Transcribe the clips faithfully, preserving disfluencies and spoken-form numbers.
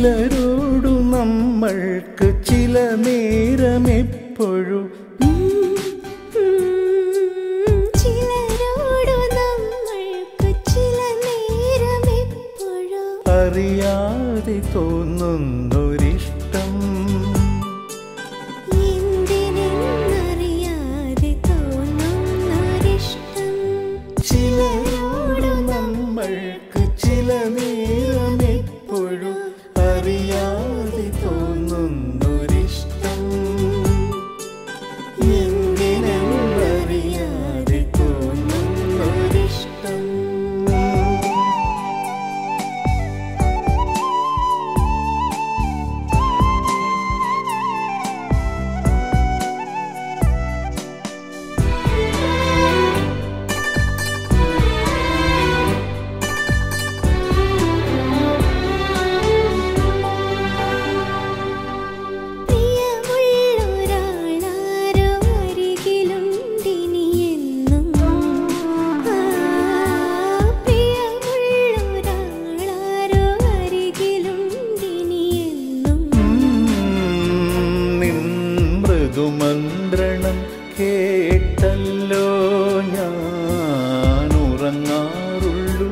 ചിലരോടു നമ്മൾക്ക് ചില നേരമെപ്പോഴും ചിലരോടു നമ്മൾക്ക് ചില നേരമെപ്പോഴും അറിയാതെ തോന്നുന്നൊരിഷ്ടം എന്തിനെന്നറിയാതെ തോന്നുന്നൊരിഷ്ടം ചിലരോടു നമ്മൾക്ക് ചില നേരമെപ്പോഴും അറിയാതെ തോന്നുന്നൊരിഷ്ടം എന്തിനെന്നറിയാതെ തോന്നുന്നൊരിഷ്ടം മന്ത്രണം കേട്ടല്ലോ ഞാൻ ഉറങ്ങാറുള്ളൂ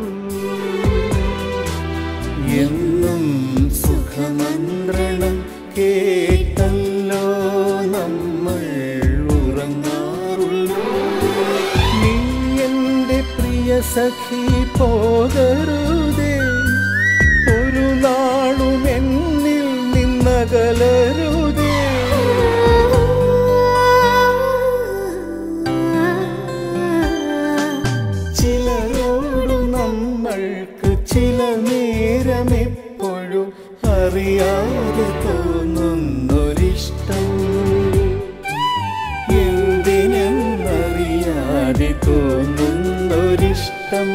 എന്നും സുഖമന്ത്രണം കേട്ടല്ലോ നമ്മൾ ഉറങ്ങാറുള്ളൂ നീ എൻ്റെ പ്രിയ സഖി പോകരുതേ ഒരു നാളും എന്നിൽ നിന്നകലരുതേ ചില നേരമെപ്പോഴും അറിയാതെ തോന്നുന്നൊരിഷ്ടം എന്തിനെന്നറിയാതെ തോന്നുന്നൊരിഷ്ടം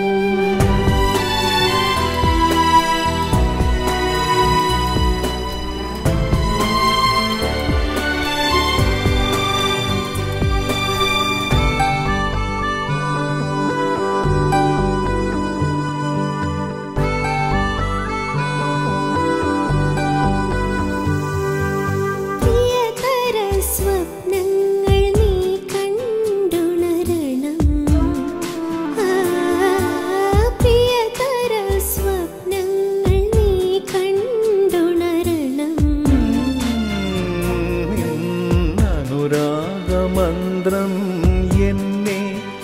മന്ത്രം എന്നെ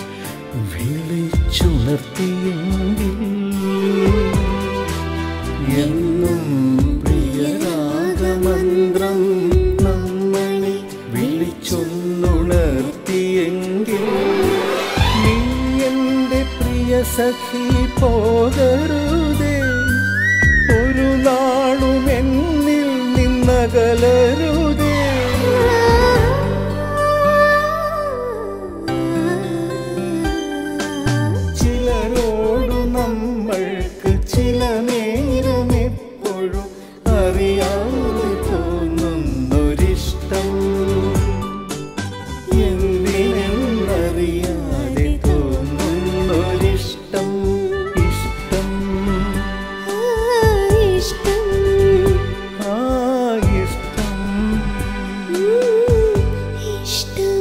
വിളിച്ചുണർത്തിയെങ്കിൽ എന്നും പ്രിയരാഗമന്ത്രം നമ്മളെ വിളിച്ചൊന്നുണർത്തിയെങ്കിൽ നീ എൻ്റെ പ്രിയ സഖി പോകരുതേ ഒരു നാളും എന്നിൽ നിന്നകലരുതേ ചിലരോടു നമ്മൾക്ക് ചില നേരമെപ്പോഴും അറിയാതെ തോന്നുന്നൊരിഷ്ടം എന്തിനെന്നറിയാതെ തോന്നുന്നൊരിഷ്ടം ഇഷ്ടം ഇഷ്ടം ആ ഇഷ്ടം ഇഷ്ടം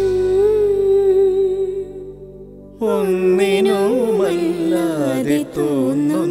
ഒന്നിനുമല്ലാതെ തോന്നുന്നു